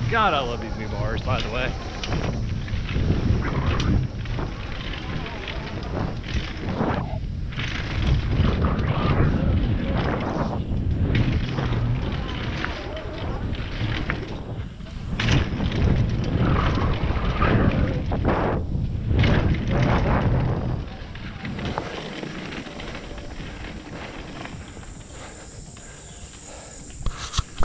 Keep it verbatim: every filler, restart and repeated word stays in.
God, I love these new bars, by the way.